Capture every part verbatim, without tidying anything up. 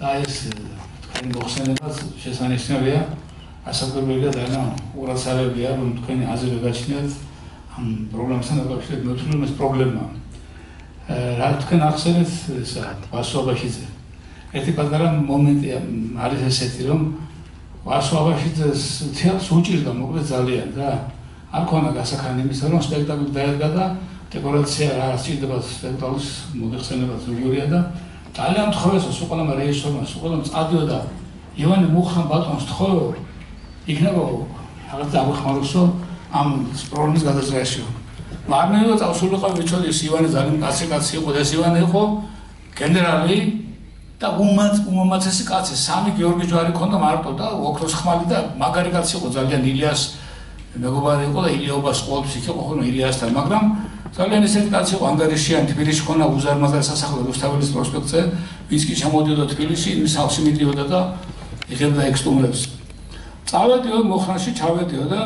და ეს თქვენი მოხსენებაც შესანიშნავია, ასაკობრივია და რა ურაცავებია, რომ თქვენი აზრი გაჩნიათ ამ პრობლემასთან დაკავშირებით. მე ვთვლი, ეს პრობლემაა. რა თქვენ ახსენეთ ესა ვასოაბაშიძე. ერთი პატარა მომენტი არის ესეთი, რომ ვასოაბაშიძეს თეატრს უჭირდა მოკლედ ძალიან და არ ქონა გასახანი იმისა, რომ სპექტაკლი დაედგა და დეკორაცია რა სჭირდება სპექტაკლის მოხსენება ზოგიერთია და ძალიან მთხოვეს უყოლმა რეჟისორმა, უყოლმა წადიოდა ივანე მუხრან ბატონს თხოვო იქნება რაღაც დაგვეხმაროსო ამ პრობლემის გადაჭრაში. მარნეულო წავსულიყო ვიცოდი ივანე ძალიან კაცი კაცი იყო და ეს ივანე იყო გენერალი და უმაც უმომაცესი კაცი სამი გიორგი ჯვარი ქონდა მარტო და ოქროს ხმალი და მაგარი კაცი იყო ძალიან ილიას მეგობარი იყო და ილიობას ყოველთვის იქ იყო ხოლმე ილიასთან მაგრამ ძალიან ისეთი კაცი იყო ანგარიშიანი თბილისში ქონა უზარმაზარი სასახლე რუსთაველის პროსპექტზე ვინც კი ჩამოდიოდა თბილისში ის სახლში მიდიოდა და იღებდა ექსტუმრებს წავედიო მოხრანში ჩავედიო და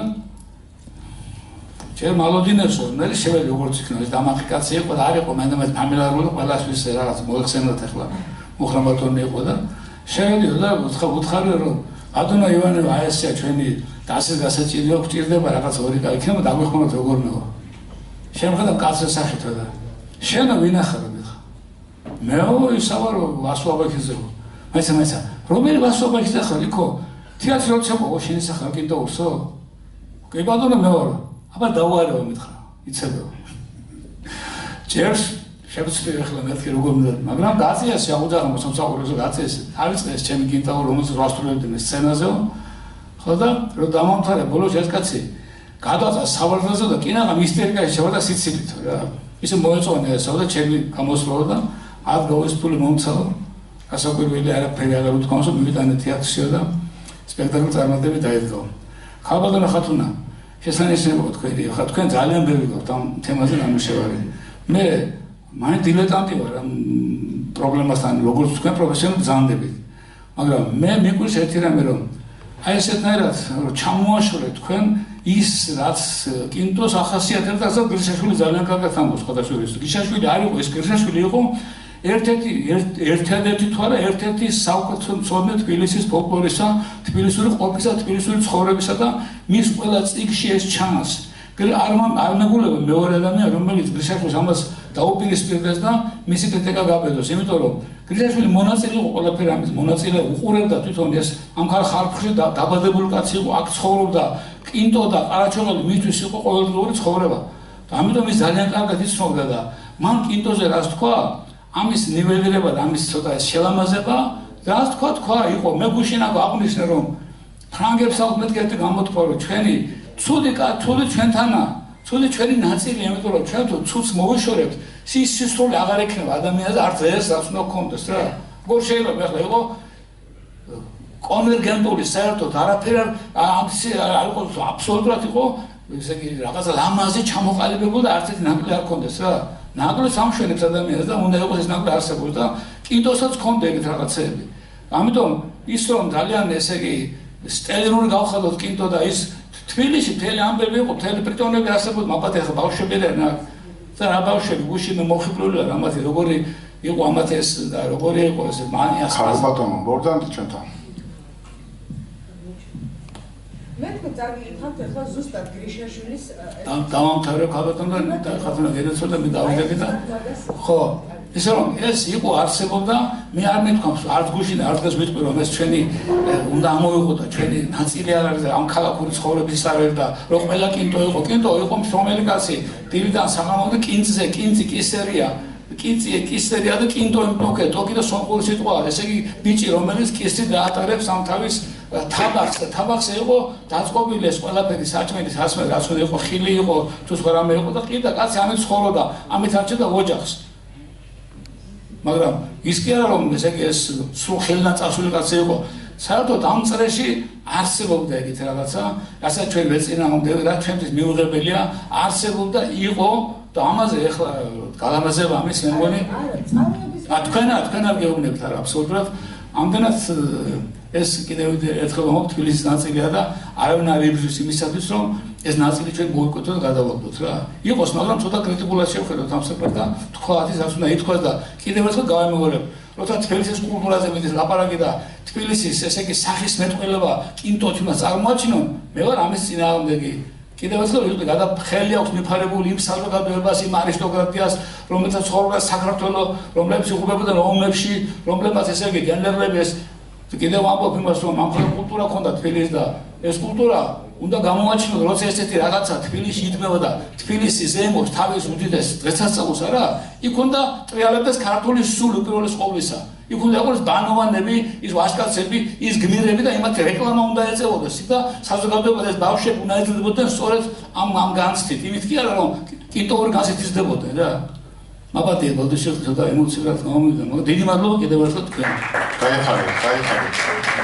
ჯერ მალოდინებსო მე შევედი როგორც იქნა ეს დამახი კაცი იყო და არ იყო მანდამაც ფამილარული ყველასთვის რაღაც მოიხსენოთ ახლა მოხრან ბატონი იყო და შევედიო და უთხარი რომ ბატონო ივანე აი ესეა ჩვენი და ასე გასაჭიროა გვჭირდება რაღაც ორი კაცი იქნება დაგვეხმაროთ როგორ მეო შემხედა კაცის სახითო და შენ ვინახარ მეხა მეო ისავარო ვასოაბაქიძე მაიცა მაიცა რომელი ვასოაბაქიძე ხარ იქო თეატრი როცა ყო შენი სახა კიდე უსო კი ბატონო მეო აბა დავარევა მითხრა იცებო ჯერს შეგვიძლია ახლა მეთქი როგორ უნდა მაგრამ გაწია შეაუძაღო მოსამსახურეზე გაწეს თავისწეს ჩემი გინტაო რომელსაც ვასრულებდნენ სცენაზეო ხო და რომ დამამთავრე ბოლოს ეს კაცი გადაწყდა სავალდაზე და კინაღა მისტერიკაში შევდა სიცილით რა ისე მოეწონა ესა და ჩემი გამოსვლა და არ გავესწული მომცაო გასაკვირველი არაფერი აღარ უთქვამსო მივიტანე თეატრშიო და სპექტაკლი წარმატებით დაიდგა ხალბატონო ხათუნა შესანიშნავია თქვენი ხა თქვენ ძალიან ბევრი გაქვთ ამ თემაზე ნამუშევარი მე მაინც დილეტანტი ვარ ამ პრობლემასთან როგორც თქვენ პროფესიონალი ბრძანდებით მაგრამ მე მიყვარს ერთი რამე რომ აი ესეთნაირად რომ ჩამოაშორეთ თქვენ ის რაც კინტოს ახასიათებდა და გრიშაშვილი ძალიან კარგად ამბობს სხვადასხვა გრიშაშვილი არ იყო ეს გრიშაშვილი იყო ერთ-ერთი ერთ-ერთი თუ არა ერთ-ერთი საუკეთესო მცოდნე თბილისის ფოლკლორისა თბილისური ყოფისა თბილისური ცხოვრებისა და მის ყველა წიგნში ეს ჩანს არ მეგულება მეორე ადამიანი რომელიც გრიშაშვილს ამას დაუპირისპირდეს და მისი კრიტიკა გაბედოს იმიტომ რომ გრიშაშვილი მონაწილე იყო ყველაფერი ამის მონაწილე უყურებდა თვითონ ეს ამ ხალხში დაბადებული კაცი იყო აქ ცხოვრობდა კინტო და ყარაჩოღელი მისთვის იყო ყოველდღიური ცხოვრება და ამიტომ ის ძალიან კარგად იცნობდა და მან კინტოზე რას თქვა ამის ნიველირება და ამის ცოტა შელამაზება რას თქვა თქვა იყო მე გუშინაკო აღვნიშნე რომ ფრანგებს აუქმეთ ერთი გამოთქვა რომ ჩვენი ცუდი კაცული ჩვენთანა ცუდი ჩვენი ნაწილი იმიტომ რომ ჩვენ თუ ცუდს მოვიშორებთ ის სისწრაფე აღარ ექნება ადამიანზე არც ეს რაც უნდა გქონდეს რა როგორ შეიძლება ახლა იყო კონვერგენტული საერთოდ არაფერი ამ არ იყო აბსოლუტურად იყო ესე იგი რაღაცა ლამაზი ჩამოყალიბებულ და არც ერთი ნაკლი არ გქონდეს რა ნაკლი სამშვენებს ადამიანს და უნდა იყოს ეს ნაკლი არსებობს და კინტოსაც გქონდა ეგეთ რაღაცეები ამიტომ ის რომ ძალიან ესე იგი სტელიური გავხადოთ კინტო და ის თბილისში მთელი ამბები იყო მთელი პრიტონები არსებობდა მაგათი ახლა ბავშვები და და რა ბავშვები გუშინ მოხიბლული არ ამათი როგორი იყო ამათი ეს და როგორი იყო ეს მანია ხალბატონო ბორდანტი ჩვენთან მე თქო წაგიხავთ ახლა ზუსტად გრიშაშვილის დავამთავრე ხალბატონო და ხათუნა გადაცოდა მე დავიდები და ხო ისე რომ ეს იყო არსებობდა მე არ მეთქვამს არც გუშინ არც დღეს ვიტყვი რომ ეს ჩვენი უნდა ამოვიღოთ და ჩვენი ნაწილი არ არის ამ ქალაქური ცხოვრების სარველი და რომ ყველა კინტო იყო კინტო იყო მშრომელი კაცი დილიდან საღამომდე კინძზე კინძი კისერია კინძი კისერია და კინტო იმპოკე ტოკი და სომხური სიტყვა ესე იგი ბიჭი რომელიც კისი დაატარებს ამ თავის თაბახს და თაბახს იყო დაწყობილი ეს ყველაფერი საჭმელი სასმელი რაც უნდა იყო ხილი იყო თუ სხვა რამე იყო და ყიდა კაცი ამით ცხოვრობდა ამით არჩევდა ოჯახს მაგრამ ის კი არა რომ ესე იგი ეს სულ ხელნაწასული კაცი იყო საერთოდ ამ წრეში არსებობდა ეგეთ რაღაცა რასაც ჩვენ ვეწინააღმდეგე და ჩვენთვის მიუღებელია არსებობდა იყო და ამაზე ახლა გალამაზება ამის მე მგონი ა თქვენ თქვენ არ გეუბნებთ არა აბსოლუტურად ამდენად ეს კიდევ ერთხელ მომხდ თბილისის ნაწილია და არავინ არ იბრძვის იმისათვის რომ ეს ნაწილი ჩვენ მოიკვეთოთ და გადავაგდოთ რა იყოს მაგრამ ცოტა კრიტიკულად შევხედოთ ამ საქმეს და თქვათ ის რაც უნდა ითქვას და კიდევ ერთხელ გავამეორებ როცა თბილისის კულტურაზე მიდის ლაპარაკი და თბილისის ესე იგი სახის მეტყველება კინტოთი უნდა წარმოაჩინონ, მე ვარ ამის წინააღმდეგი. კიდევ ერთხელ ვიტყვი, გადაფრთხილი აქვს მიფარებული იმ საზოგადოებას, იმ არისტოკრატიას, რომელსაც ცხოვრობდა საქართველოს, რომლებიც იღუპებოდნენ ომებში, რომლებსაც ესე იგი გენერლებს კიდევ ამბობ იმას, რომ ამ კულტურა ქონდა თბილისს და ეს კულტურა უნდა გამოაჩინოთ, როცა ესეთი რაღაცა თბილისში იდგმება და თბილისის ზემოთ თავის უდიდეს დღესასწაულს არა, იქ უნდა ტრიალებდეს ქართული სული პირველის ყოვლისა. იქ უნდა იყოს ბანოვანები, ის ვაჟკაცები, ის გმირები და იმათ რეკლამა უნდა ეწევოდეს და საზოგადოებას ეს ბავშვები უნდა ეძებოდნენ სწორედ ამ ამ განცდით. იმით კი არა რომ კინტოური განცდით იზრდებოდნენ რა. მაბადია ბოდიში ცოტა ემოციურად გამომივიდა, მაგრამ დიდი მადლობა კიდევ ერთხელ თქვენ. გაიხარეთ, გაიხარეთ.